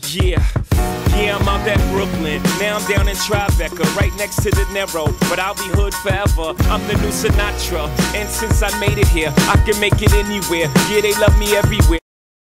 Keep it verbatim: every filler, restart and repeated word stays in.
Yeah, yeah, I'm out at Brooklyn. Now I'm down in Tribeca, right next to the Narrow. But I'll be hood forever. I'm the new Sinatra. And since I made it here, I can make it anywhere. Yeah, they love me everywhere.